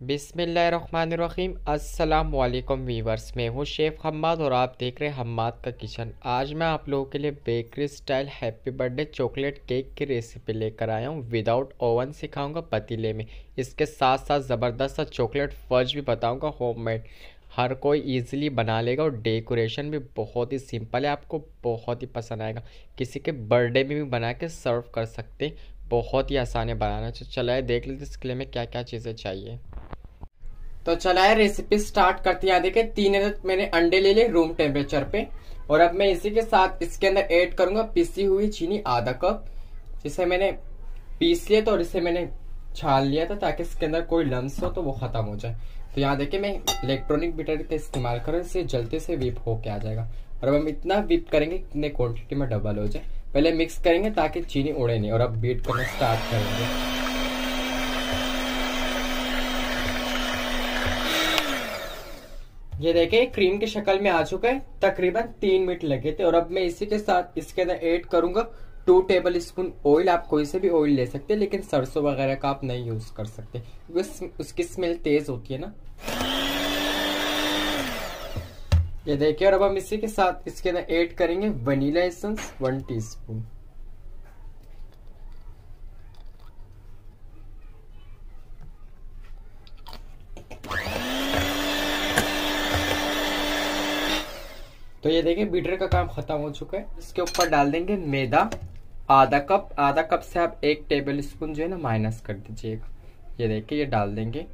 बिस्मिल्लाहिर्रहमानिर्रहीम। अस्सलाम वालेकुम वीवर्स, मैं हूँ शेफ़ हम्माद और आप देख रहे हैं हम्माद का किचन। आज मैं आप लोगों के लिए bakery style happy birthday chocolate cake की रेसिपी लेकर आया हूँ। विदाउट ओवन सिखाऊंगा पतीले में, इसके साथ साथ ज़बरदस्त सा चॉकलेट फज भी बताऊँगा होममेड। हर कोई इजीली बना लेगा और डेकोरेशन भी बहुत ही सिंपल है, आपको बहुत ही पसंद आएगा। किसी के बर्थडे में भी बना के सर्व कर सकते हैं, बहुत ही आसान है बनाना। तो चलाए देख लेते इसके लिए हमें क्या क्या चीज़ें चाहिए। तो चलाए रेसिपी स्टार्ट करते हैं। देखिए 3 मैंने अंडे ले लिए रूम टेम्परेचर पे, और अब मैं इसी के साथ इसके अंदर ऐड करूंगा पिसी हुई चीनी आधा कप, जिसे मैंने पीस लिया था और इसे मैंने छान लिया था ताकि इसके अंदर कोई लम्स हो तो वो खत्म हो जाए। तो यहाँ देखिए मैं इलेक्ट्रॉनिक बीटर का इस्तेमाल कर रहा हूँ, इससे जल्दी से विप होके आ जाएगा। और अब हम इतना विप करेंगे कितने क्वांटिटी में डबल हो जाए। पहले मिक्स करेंगे ताकि चीनी उड़े नहीं, और अब बीट करना स्टार्ट करेंगे। ये देखे क्रीम की शक्ल में आ चुका है, तकरीबन 3 मिनट लगे थे। और अब मैं इसी के साथ इसके अंदर ऐड करूंगा 2 टेबल स्पून ऑयल। आप कोई से भी ऑयल ले सकते हैं, लेकिन सरसों वगैरह का आप नहीं यूज कर सकते क्योंकि उसकी स्मेल तेज होती है ना। ये देखिए, और अब हम इसी के साथ इसके अंदर ऐड करेंगे वनीला एसेंस 1 टीस्पून। तो ये देखिए बीटर का काम खत्म हो चुका है। इसके ऊपर डाल देंगे मैदा आधा कप से आप 1 टेबल स्पून जो है ना माइनस कर दीजिएगा। ये देखिए ये डाल देंगे,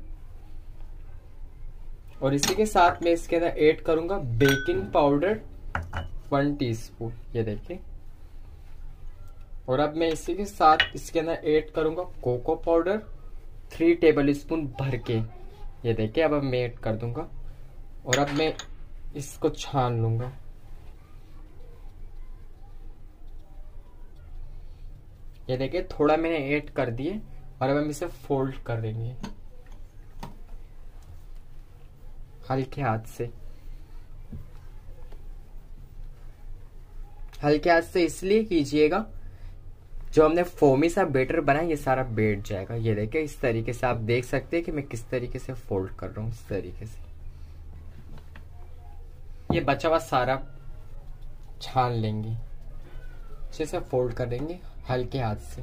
और इसी के साथ मैं इसके अंदर ऐड करूंगा बेकिंग पाउडर 1 टीस्पून। ये देखिए, और अब मैं इसी के साथ इसके अंदर ऐड करूंगा कोको पाउडर 3 टेबल स्पून भर के। ये देखिए अब मैं ऐड कर दूंगा, और अब मैं इसको छान लूंगा। ये देखिए थोड़ा मैंने ऐड कर दिए, और अब हम इसे फोल्ड कर देंगे हल्के हाथ से। हल्के हाथ से इसलिए कीजिएगा, जो हमने फोमी सा बैटर बनाया ये सारा बैठ जाएगा। ये देखिए इस तरीके से आप देख सकते हैं कि मैं किस तरीके से फोल्ड कर रहा हूँ। इस तरीके से ये बचा हुआ सारा छान लेंगे, अच्छे से फोल्ड कर देंगे हल्के हाथ से।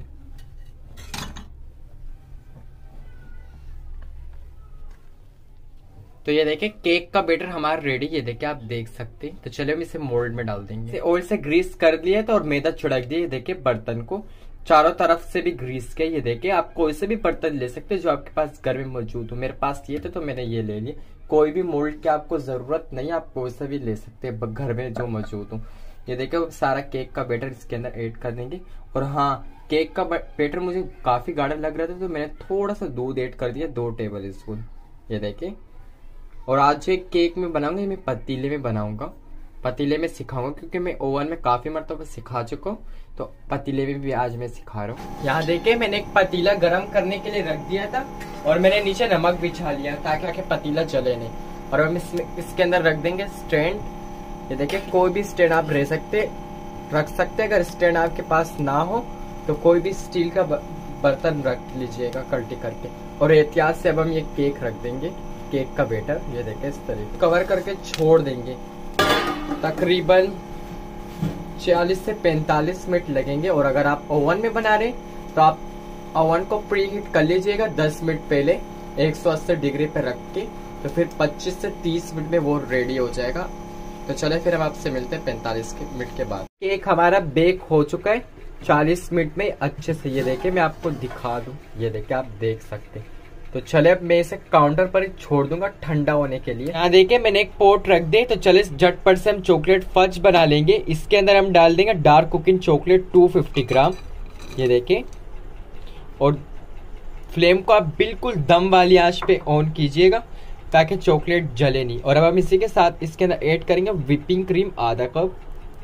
तो ये देखिए केक का बैटर हमारा रेडी, ये देखिए आप देख सकते हैं। तो चलिए हम इसे मोल्ड में डाल देंगे। ऑयल से ग्रीस कर दिया था और मैदा छिड़क दिया। ये देखिए बर्तन को चारों तरफ से भी ग्रीस किया। ये देखिए आप कोई से भी बर्तन ले सकते हैं जो आपके पास घर में मौजूद हो। मेरे पास ये थे तो मैंने ये ले लिए। कोई भी मोल्ड की आपको जरूरत नहीं, आप कोई से भी ले सकते हैं घर में जो मौजूद हो। ये देखिए सारा केक का बैटर इसके अंदर ऐड कर देंगे। और हाँ, केक का बैटर मुझे काफी गाढ़ा लग रहा था तो मैंने थोड़ा सा दूध ऐड कर दिया 2 टेबल स्पून। ये देखिए, और आज जो केक में बनाऊंगा मैं पतीले में बनाऊंगा, पतीले में सिखाऊंगा क्योंकि मैं ओवन में काफी मरतबा सिखा चुका हूँ, तो पतीले में भी आज मैं सिखा रहा हूँ। यहाँ देखिए मैंने एक पतीला गर्म करने के लिए रख दिया था, और मैंने नीचे नमक बिछा लिया ताकि पतीला जले नहीं। और हम इसके अंदर रख देंगे स्टैंड। ये देखिए कोई भी स्टैंड आप रख सकते। अगर स्टैंड आपके पास ना हो तो कोई भी स्टील का बर्तन रख लीजिएगा कल्टी करके। और एहतियात से अब हम ये केक रख देंगे, केक का बैटर। ये देखिए इस तरीके कवर करके छोड़ देंगे। तकरीबन 40 से 45 मिनट लगेंगे। और अगर आप ओवन में बना रहे तो आप ओवन को प्री हीट कर लीजिएगा 10 मिनट पहले 180 डिग्री पे रख के, तो फिर 25 से 30 मिनट में वो रेडी हो जाएगा। तो चले फिर हम आपसे मिलते हैं 45 मिनट के बाद। केक हमारा बेक हो चुका है 40 मिनट में अच्छे से। ये देखिए मैं आपको दिखा दूं, ये देखिए आप देख सकते हैं। तो चले अब मैं इसे काउंटर पर ही छोड़ दूंगा ठंडा होने के लिए। यहाँ देखिए मैंने एक पोट रख दे। तो चले झटपट से हम चॉकलेट फज बना लेंगे। इसके अंदर हम डाल देंगे डार्क कुकिंग चॉकलेट 250 ग्राम। ये देखिए, और फ्लेम को आप बिल्कुल दम वाली आंच पे ऑन कीजिएगा ताकि चॉकलेट जले नहीं। और अब हम इसी के साथ इसके अंदर ऐड करेंगे व्हिपिंग क्रीम आधा कप।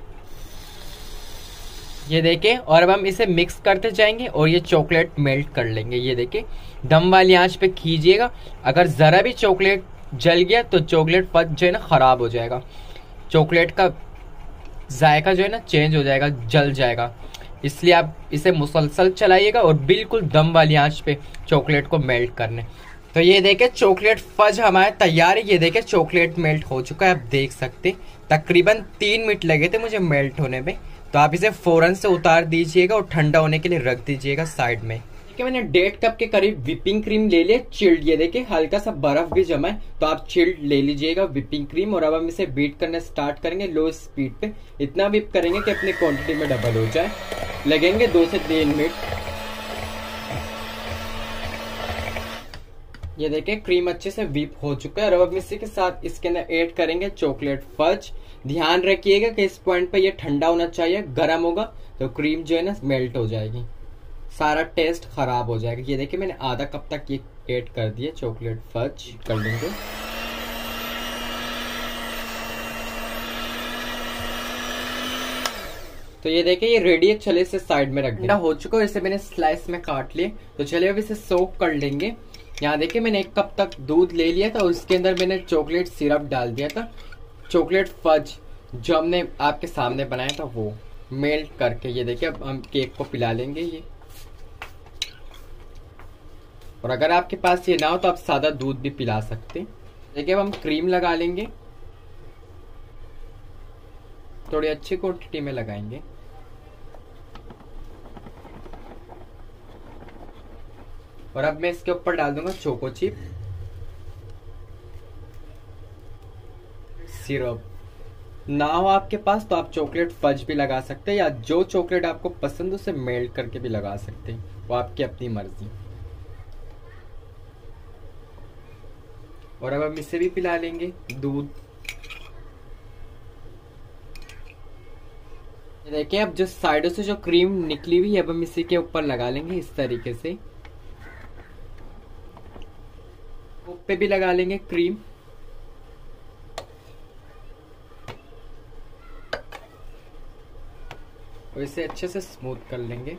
ये देखिए, और अब हम इसे मिक्स करते जाएंगे और ये चॉकलेट मेल्ट कर लेंगे। ये देखिए दम वाली आंच पे कीजिएगा, अगर जरा भी चॉकलेट जल गया तो चॉकलेट फज जो है ना खराब हो जाएगा, चॉकलेट का जायका जो है ना चेंज हो जाएगा, जल जाएगा। इसलिए आप इसे मुसलसल चलाइएगा और बिल्कुल दम वाली आंच पे चॉकलेट को मेल्ट करने। तो ये देखे चॉकलेट फज हमारे तैयार है। ये देखे चॉकलेट मेल्ट हो चुका है, आप देख सकते तकरीबन 3 मिनट लगे थे मुझे मेल्ट होने में। तो आप इसे फौरन से उतार दीजिएगा और ठंडा होने के लिए रख दीजिएगा साइड में। देखिए मैंने 1.5 कप के करीब विपिंग क्रीम ले लिया चिल्ड। ये देखिए हल्का सा बर्फ भी जमा है, तो आप चिल्ड ले लीजिएगा विपिंग क्रीम। और अब हम इसे बीट करना स्टार्ट करेंगे लो स्पीड पे। इतना विप करेंगे कि अपनी क्वांटिटी में डबल हो जाए। लगेंगे 2 से 3 मिनट। ये देखिए क्रीम अच्छे से व्हिप हो चुका है। और अब इसी के साथ इसके अंदर ऐड करेंगे चॉकलेट फज। ध्यान रखिएगा कि इस पॉइंट पे ये ठंडा होना चाहिए, गर्म होगा तो क्रीम जो है ना मेल्ट हो जाएगी, सारा टेस्ट खराब हो जाएगा। ये देखिए मैंने आधा कप तक ये ऐड कर दिया चॉकलेट फज कर लेंगे। तो ये देखिए ये रेडी है, चले इसे साइड में रख दिया। हो चुका है, इसे मैंने स्लाइस में काट लिए। तो चलिए अब इसे सोक कर लेंगे। यहाँ देखिए मैंने 1 कप तक दूध ले लिया था, उसके अंदर मैंने चॉकलेट सिरप डाल दिया था। चॉकलेट फज जो हमने आपके सामने बनाया था वो मेल्ट करके ये देखिए अब हम केक को पिला लेंगे ये। और अगर आपके पास ये ना हो तो आप सादा दूध भी पिला सकते। देखिए अब हम क्रीम लगा लेंगे, थोड़ी अच्छी क्वांटिटी में लगाएंगे। और अब मैं इसके ऊपर डाल दूंगा चोको चिप सिरप। ना हो आपके पास तो आप चॉकलेट फज भी लगा सकते हैं, या जो चॉकलेट आपको पसंद उसे मेल्ट करके भी लगा सकते हैं, वो आपकी अपनी मर्जी। और अब हम इसे भी पिला लेंगे दूध। देखिए अब जो साइडों से जो क्रीम निकली हुई है अब हम इसी के ऊपर लगा लेंगे इस तरीके से। पे भी लगा लेंगे क्रीम। और इसे अच्छे से स्मूथ कर लेंगे।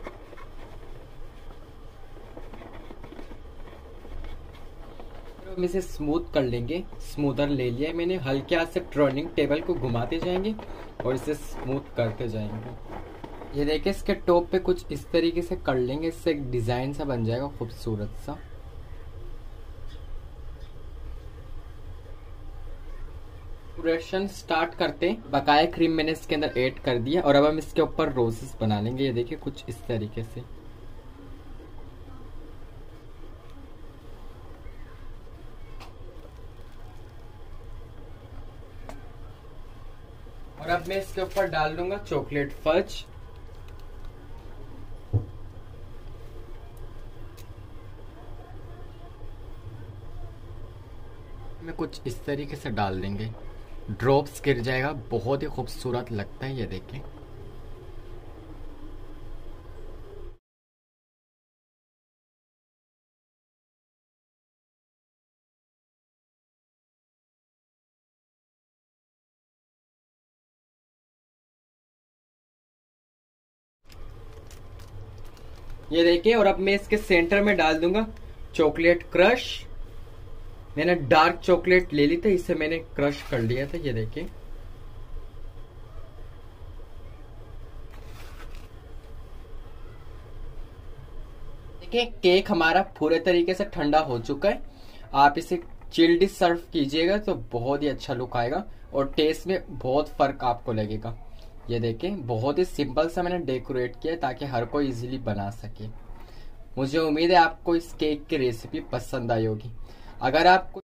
हम इसे स्मूथ कर लेंगे। स्मूथर ले लिया है मैंने, हल्के हाथ से टर्निंग टेबल को घुमाते जाएंगे और इसे स्मूथ करते जाएंगे। ये देखिए इसके टॉप पे कुछ इस तरीके से कर लेंगे, इससे एक डिजाइन सा बन जाएगा खूबसूरत सा। डेकोरेशन स्टार्ट करते हैं। बकाया क्रीम मैंने इसके अंदर ऐड कर दिया और अब हम इसके ऊपर रोजेस बना लेंगे। ये देखिए कुछ इस तरीके से। और अब मैं इसके ऊपर डाल दूंगा चॉकलेट फज। मैं कुछ इस तरीके से डाल देंगे, ड्रॉप्स गिर जाएगा, बहुत ही खूबसूरत लगता है। ये देखें ये देखिए। और अब मैं इसके सेंटर में डाल दूंगा चॉकलेट क्रश। मैंने डार्क चॉकलेट ले ली थी, इसे मैंने क्रश कर लिया था। ये देखिए देखिए केक हमारा पूरे तरीके से ठंडा हो चुका है। आप इसे चिल्ड सर्व कीजिएगा तो बहुत ही अच्छा लुक आएगा और टेस्ट में बहुत फर्क आपको लगेगा। ये देखें बहुत ही सिंपल सा मैंने डेकोरेट किया ताकि हर कोई इजीली बना सके। मुझे उम्मीद है आपको इस केक की रेसिपी पसंद आई होगी। अगर आपको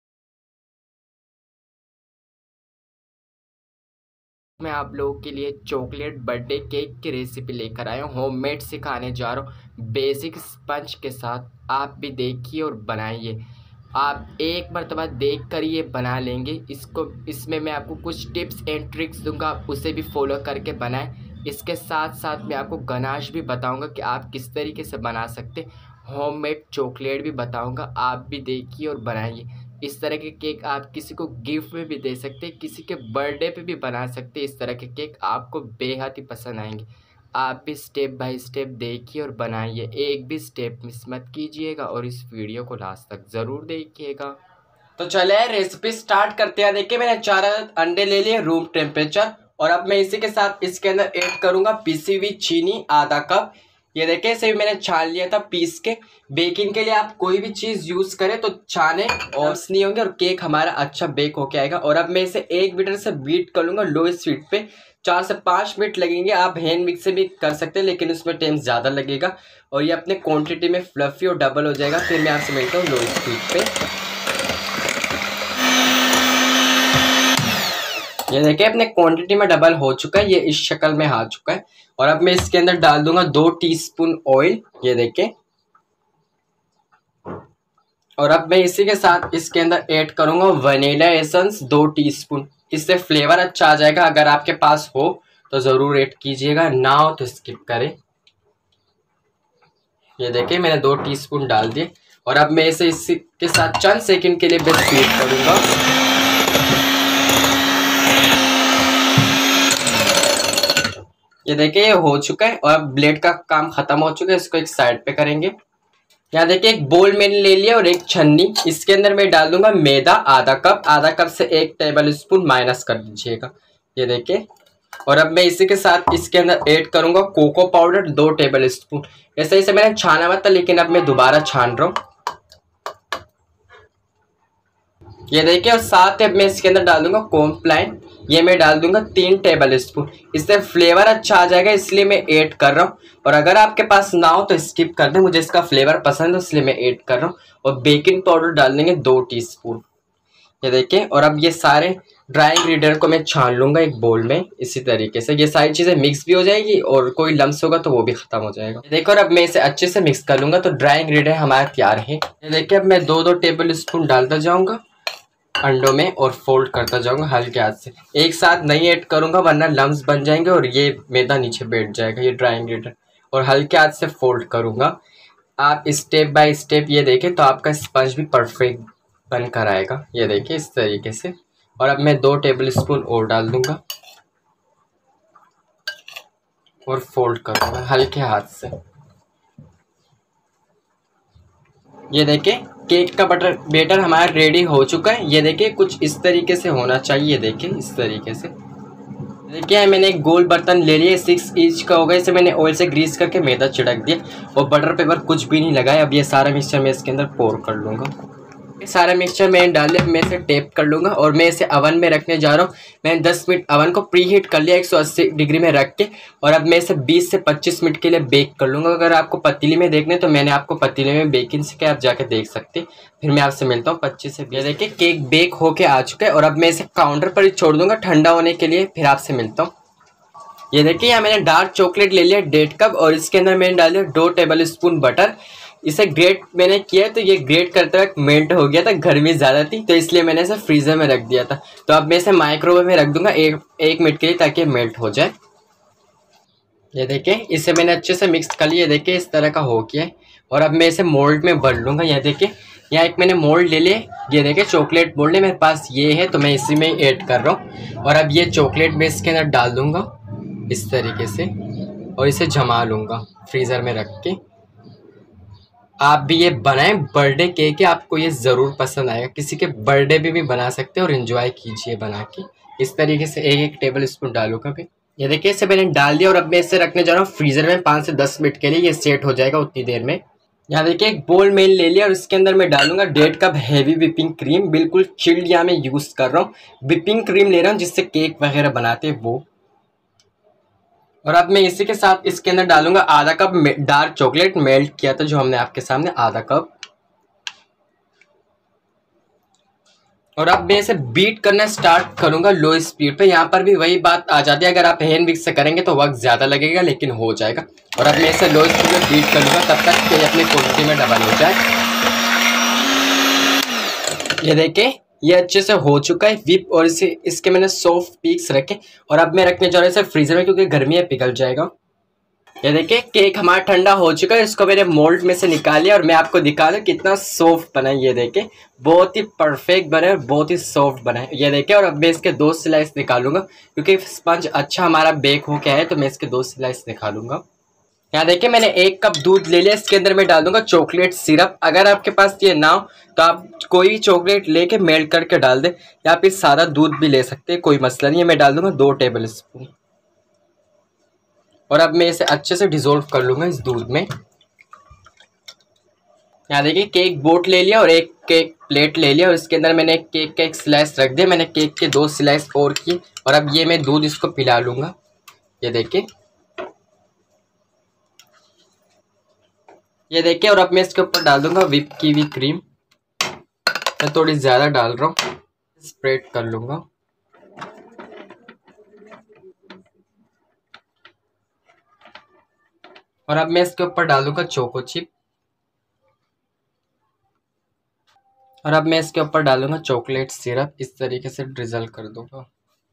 मैं आप लोगों के लिए चॉकलेट बर्थडे केक की रेसिपी लेकर आया हूँ, होममेड सिखाने जा रहा हूँ बेसिक स्पंज के साथ। आप भी देखिए और बनाइए। आप एक मरतबा देख कर ये बना लेंगे इसको। इसमें मैं आपको कुछ टिप्स एंड ट्रिक्स दूंगा, आप उसे भी फॉलो करके बनाएं। इसके साथ साथ मैं आपको गनाश भी बताऊंगा कि आप किस तरीके से बना सकते। होममेड चॉकलेट भी बताऊंगा, आप भी देखिए और बनाइए। इस तरह के केक आप किसी को गिफ्ट में भी दे सकते हैं, किसी के बर्थडे पे भी बना सकते हैं। इस तरह के केक आपको बेहद ही पसंद आएंगे। आप भी स्टेप बाय स्टेप देखिए और बनाइए, एक भी स्टेप मिस मत कीजिएगा और इस वीडियो को लास्ट तक ज़रूर देखिएगा। तो चले रेसिपी स्टार्ट करते हैं। देखिए मैंने 4 अंडे ले लिए रूम टेम्परेचर। और अब मैं इसी के साथ इसके अंदर ऐड करूँगा पिसी हुई चीनी आधा कप। ये देखिए इसे भी मैंने छान लिया था पीस के। बेकिंग के लिए आप कोई भी चीज़ यूज़ करें तो छाने और नहीं होंगे और केक हमारा अच्छा बेक होके आएगा। और अब मैं इसे एक बीटर से बीट कर लूँगा लो स्पीड पे। 4 से 5 मिनट लगेंगे। आप हैंड मिक्स से भी कर सकते हैं लेकिन उसमें टाइम ज़्यादा लगेगा और ये अपने क्वांटिटी में फ्लफी और डबल हो जाएगा। फिर मैं आपसे मिलता हूँ लो स्पीड पे। ये देखिए अपने क्वांटिटी में डबल हो चुका है, ये इस शक्ल में आ चुका है। और अब मैं इसके अंदर डाल दूंगा 2 टीस्पून ऑयल, ये देखिए। और अब मैं इसी के साथ इसके अंदर ऐड करूंगा वनीला एसेंस 2 टीस्पून। इससे फ्लेवर अच्छा आ जाएगा। अगर आपके पास हो तो ज़रूर ऐड कीजिएगा, ना हो तो स्किप करें। ये देखिए मैंने 2 टीस्पून डाल दिए। और अब मैं इसे इसी के साथ चंद सेकंड के लिए बस बीट करूंगा। ये देखिए ये हो चुका है और अब ब्लेड का काम खत्म हो चुका है। इसको एक साइड पे करेंगे। यहाँ देखिए एक बोल मैंने ले लिया और एक छन्नी। इसके अंदर मैं डाल दूंगा मैदा आधा कप से 1 टेबल स्पून माइनस कर दीजिएगा, ये देखिए। और अब मैं इसी के साथ इसके अंदर ऐड करूंगा कोको पाउडर 2 टेबल स्पून। ऐसे इसे मैंने छाना हुआ था लेकिन अब मैं दोबारा छान रहा हूँ, ये देखिए। और साथ अब मैं इसके अंदर डाल दूंगा कॉर्नफ्लावर, ये मैं डाल दूंगा 3 टेबल स्पून। इससे फ्लेवर अच्छा आ जाएगा इसलिए मैं ऐड कर रहा हूँ। और अगर आपके पास ना हो तो स्किप कर दें, मुझे इसका फ्लेवर पसंद है इसलिए मैं ऐड कर रहा हूँ। और बेकिंग पाउडर डाल देंगे 2 टीस्पून, ये देखिए। और अब ये सारे ड्राई इंग्रेडिएंट को मैं छान लूंगा एक बोल में। इसी तरीके से ये सारी चीज़ें मिक्स भी हो जाएगी और कोई लम्स होगा तो वो भी खत्म हो जाएगा, देखो। और अब मैं इसे अच्छे से मिक्स कर लूंगा। तो ड्राई इंग्रेडिएंट हमारा तैयार है, ये देखिए। अब मैं 2-2 टेबल स्पून डालता जाऊंगा अंडों में और फोल्ड करता जाऊंगा हल्के हाथ से। एक साथ नहीं ऐड करूंगा वरना लम्स बन जाएंगे और ये मैदा नीचे बैठ जाएगा, ये ड्राई इंग्रेडिएंट। और हल्के हाथ से फोल्ड करूंगा। आप स्टेप बाय स्टेप ये देखें तो आपका स्पंज भी परफेक्ट बन कर आएगा, ये देखिए इस तरीके से। और अब मैं 2 टेबल स्पून और डाल दूंगा और फोल्ड करूंगा हल्के हाथ से, ये देखिए। केक का बैटर हमारा रेडी हो चुका है, ये देखिए। कुछ इस तरीके से होना चाहिए, देखिए इस तरीके से। देखिए मैंने एक गोल बर्तन ले लिया, 6 इंच का होगा। इसे मैंने ऑयल से ग्रीस करके मैदा छिड़क दिया और बटर पेपर कुछ भी नहीं लगाया। अब ये सारा मिक्सचर मैं इसके अंदर पोर कर लूँगा। सारा मिक्सचर मैंने डाल लिया। मैं इसे टेप कर लूँगा और मैं इसे अवन में रखने जा रहा हूँ। मैंने 10 मिनट अवन को प्री हीट कर लिया 180 डिग्री में रख के। और अब मैं इसे 20 से 25 मिनट के लिए बेक कर लूँगा। अगर आपको पतीली में देखने तो मैंने आपको पतीले में बेकिंग से आप जाके देख सकते। फिर मैं आपसे मिलता हूँ 25 से 20। देखिए केक बेक होके आ चुका है और अब मैं इसे काउंटर पर ही छोड़ दूंगा ठंडा होने के लिए। फिर आपसे मिलता हूँ। ये देखिए यहाँ मैंने डार्क चॉकलेट ले लिया 1.5 कप और इसके अंदर मैंने डाल दिया 2 टेबल स्पून बटर। इसे ग्रेट मैंने किया तो ये ग्रेट करते वक्त मेल्ट हो गया था, गर्मी ज़्यादा थी तो इसलिए मैंने इसे फ्रीज़र में रख दिया था। तो अब मैं इसे माइक्रोवेव में रख दूंगा एक मिनट के लिए ताकि मेल्ट हो जाए। ये देखिए इसे मैंने अच्छे से मिक्स कर लिया, देखिए इस तरह का हो गया है। और अब मैं इसे मोल्ड में भर लूँगा। ये देखिए यहाँ एक मैंने मोल्ड ले लिया, ये देखिए चॉकलेट मोल्ड है मेरे पास, ये है तो मैं इसी में ऐड कर रहा हूँ। और अब ये चॉकलेट मैं इसके अंदर डाल दूँगा इस तरीके से और इसे जमा लूँगा फ्रीज़र में रख के। आप भी ये बनाएं, बर्थडे केक है, आपको ये ज़रूर पसंद आएगा। किसी के बर्थडे भी बना सकते हैं और एंजॉय कीजिए बना के। इस तरीके से एक टेबल स्पून डालूंगा भी। ये देखिए इसे मैंने डाल दिया और अब मैं इसे रखने जा रहा हूँ फ्रीज़र में 5 से 10 मिनट के लिए। ये सेट हो जाएगा उतनी देर में। यहाँ देखिए एक बोल मैंने ले लिया और इसके अंदर मैं डालूंगा 1.5 कप हैवी विपिंग क्रीम। बिल्कुल चिल्ड यहाँ मैं यूज़ कर रहा हूँ, विपिंग क्रीम ले रहा हूँ जिससे केक वगैरह बनाते हैं वो। और अब मैं इसी के साथ इसके अंदर डालूंगा आधा कप डार्क चॉकलेट मेल्ट किया था जो हमने आपके सामने, आधा कप। और अब मैं इसे बीट करना स्टार्ट करूंगा लो स्पीड पे। यहाँ पर भी वही बात आ जाती है, अगर आप हैंड मिक्स से करेंगे तो वक्त ज़्यादा लगेगा लेकिन हो जाएगा। और अब मैं इसे लो स्पीड में बीट कर लूँगा तब तक कि अपनी क्वांटिटी में डबल हो जाए। ये देखिए ये अच्छे से हो चुका है विप और इसे इसके मैंने सॉफ्ट पीक्स रखे। और अब मैं रखने जा रहा हूँ इसे फ्रीजर में क्योंकि गर्मी है, पिघल जाएगा। ये देखिए केक हमारा ठंडा हो चुका है, इसको मैंने मोल्ड में से निकाल लिया और मैं आपको दिखा दूँ कितना सॉफ्ट बना है। ये देखिए बहुत ही परफेक्ट बना है और बहुत ही सॉफ्ट बना है, ये देखिए। और अब मैं इसके 2 स्लाइस निकालूंगा क्योंकि स्पंज अच्छा हमारा बेक हो गया है तो मैं इसके 2 स्लाइस निकालूंगा। यहाँ देखिए मैंने 1 कप दूध ले लिया, इसके अंदर मैं डाल दूंगा चॉकलेट सिरप। अगर आपके पास ये ना हो तो आप कोई भी चॉकलेट लेके मेल्ट करके डाल दें या फिर सादा दूध भी ले सकते हैं, कोई मसला नहीं है। मैं डाल दूंगा 2 टेबल स्पून। और अब मैं इसे अच्छे से डिसॉल्व कर लूँगा इस दूध में। यहाँ देखिए केक बोट ले लिया और एक केक प्लेट ले लिया और इसके अंदर मैंने एक केक का एक स्लाइस रख दिया। मैंने केक के 2 स्लाइस और किए और अब ये मैं दूध इसको पिला लूँगा। ये देखिए, ये देखिए। और अब मैं इसके ऊपर डाल दूंगा व्हिप की हुई क्रीम। मैं थोड़ी ज़्यादा डाल रहा हूँ, स्प्रेड कर लूँगा। और अब मैं इसके ऊपर डाल दूंगा चोको चिप। और अब मैं इसके ऊपर डालूंगा चॉकलेट सिरप। इस तरीके से ड्रिजल कर दूंगा।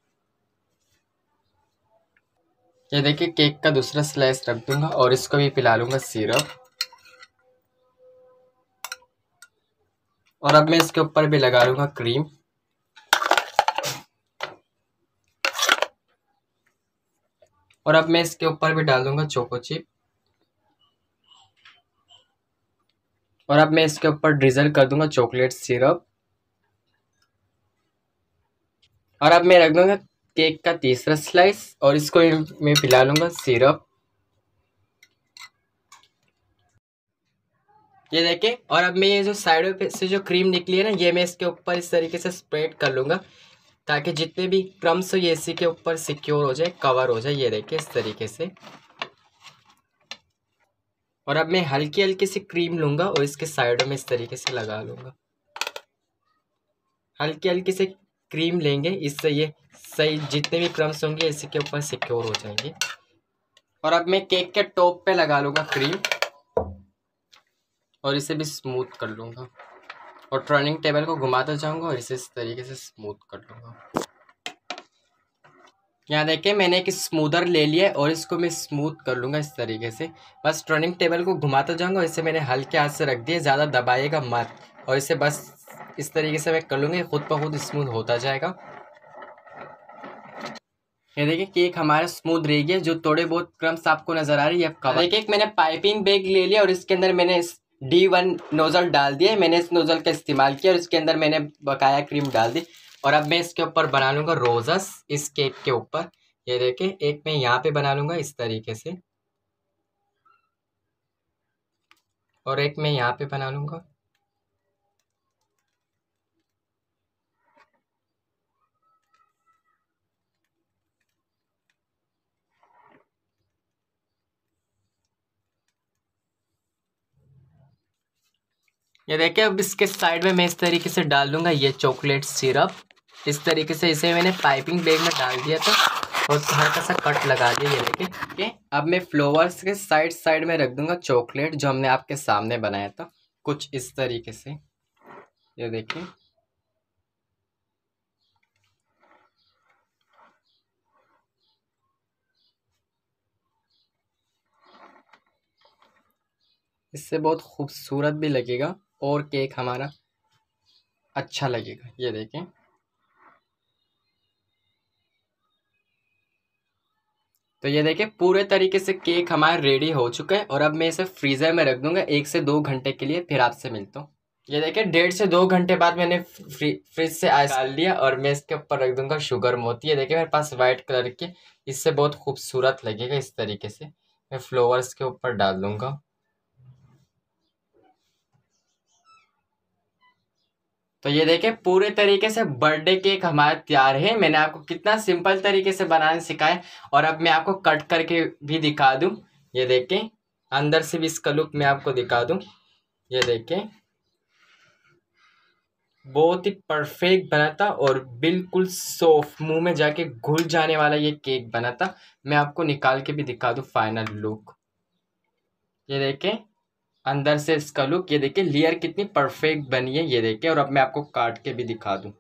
ये देखिए केक का दूसरा स्लाइस रख दूंगा और इसको भी पिला लूंगा सिरप। और अब मैं इसके ऊपर भी लगा लूंगा क्रीम। और अब मैं इसके ऊपर भी डाल दूंगा चोको चिप। और अब मैं इसके ऊपर ड्रिजल कर दूंगा चॉकलेट सिरप। और अब मैं रख दूंगा केक का तीसरा स्लाइस और इसको मैं पिला लूंगा सिरप। ये देखिए। और अब मैं ये जो साइडों पे से जो क्रीम निकली है ना, ये मैं इसके ऊपर इस तरीके से स्प्रेड कर लूंगा ताकि जितने भी क्रम्स हो ये इसी के ऊपर सिक्योर हो जाए, कवर हो जाए। ये देखिए इस तरीके से। और अब मैं हल्की हल्की सी क्रीम लूंगा और इसके साइडों में इस तरीके से लगा लूंगा। हल्की हल्की से क्रीम लेंगे, इससे ये सही जितने भी क्रम्स होंगे इसी के ऊपर सिक्योर हो जाएंगे। और अब मैं केक के टॉप पे लगा लूंगा क्रीम और इसे भी स्मूथ कर लूंगा और टर्निंग टेबल को घुमाता जाऊंगा और इसे इस तरीके से स्मूथ कर लूंगा। यहाँ देखिए मैंने एक स्मूदर ले लिया और इसको मैं स्मूथ कर लूँगा इस तरीके से। बस टर्निंग टेबल को घुमाता जाऊँगा। इसे मैंने हल्के हाथ से रख दिया, ज़्यादा दबाइएगा मत। और इसे बस इस तरीके से मैं कर लूँगा, खुद ब खुद स्मूथ होता जाएगा। ये देखिए केक हमारा स्मूथ रह गया। जो थोड़े बहुत क्रम्स आपको नज़र आ रही है कवर। देखिए मैंने पाइपिंग बैग ले लिया और इसके अंदर मैंने D1 नोज़ल डाल दिया। मैंने इस नोज़ल का इस्तेमाल किया और इसके अंदर मैंने बकाया क्रीम डाल दी। और अब मैं इसके ऊपर बना लूँगा रोज़स इस केक के ऊपर। ये देखिए एक मैं यहाँ पे बना लूँगा इस तरीके से और एक मैं यहाँ पे बना लूँगा। ये देखिए अब इसके साइड में मैं इस तरीके से डाल दूँगा ये चॉकलेट सिरप। इस तरीके से इसे मैंने पाइपिंग बैग में डाल दिया था और हल्का सा कट लगा दिया। ये देखिए ठीक। अब मैं फ्लावर्स के साइड साइड में रख दूंगा चॉकलेट जो हमने आपके सामने बनाया था, कुछ इस तरीके से। ये देखिए इससे बहुत खूबसूरत भी लगेगा और केक हमारा अच्छा लगेगा। ये देखें तो ये देखिए पूरे तरीके से केक हमारा रेडी हो चुका है और अब मैं इसे फ्रीज़र में रख दूंगा 1 से 2 घंटे के लिए, फिर आपसे मिलता हूँ। ये देखिए 1.5 से 2 घंटे बाद मैंने फ्रिज से आइस डाल लिया और मैं इसके ऊपर रख दूंगा शुगर मोती। ये देखिए मेरे पास वाइट कलर की, इससे बहुत खूबसूरत लगेगा। इस तरीके से मैं फ्लावर्स के ऊपर डाल दूंगा। तो ये देखें पूरे तरीके से बर्थडे केक हमारा तैयार है। मैंने आपको कितना सिंपल तरीके से बनाना सिखाया और अब मैं आपको कट करके भी दिखा दूं। ये देखें अंदर से भी इसका लुक मैं आपको दिखा दूं। ये देखें बहुत ही परफेक्ट बना था और बिल्कुल सॉफ्ट, मुंह में जाके घुल जाने वाला ये केक बना था। मैं आपको निकाल के भी दिखा दूं फाइनल लुक। ये देखें अंदर से इसका लुक। ये देखिए लेयर कितनी परफेक्ट बनी है। ये देखिए और अब मैं आपको काट के भी दिखा दूं।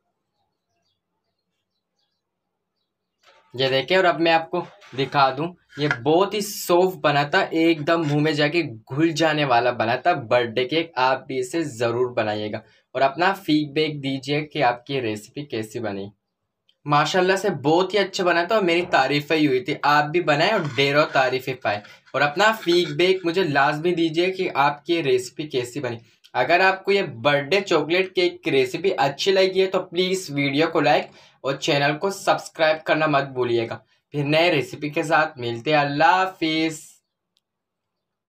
ये देखिए और अब मैं आपको दिखा दूं, ये बहुत ही सॉफ्ट बना था, एकदम मुंह में जाके घुल जाने वाला बना था बर्थडे केक। आप भी इसे ज़रूर बनाइएगा और अपना फीडबैक दीजिए कि आपकी रेसिपी कैसी बनी। माशाल्लाह से बहुत ही अच्छा बना था और मेरी तारीफ़ें ही हुई थी। आप भी बनाएं और ढेरों तारीफ़ें पाएं और अपना फीडबैक मुझे लाजमी दीजिए कि आपकी रेसिपी कैसी बनी। अगर आपको ये बर्थडे चॉकलेट केक की रेसिपी अच्छी लगी है तो प्लीज़ वीडियो को लाइक और चैनल को सब्सक्राइब करना मत भूलिएगा। फिर नए रेसिपी के साथ मिलते हैं। अल्लाह हाफिज।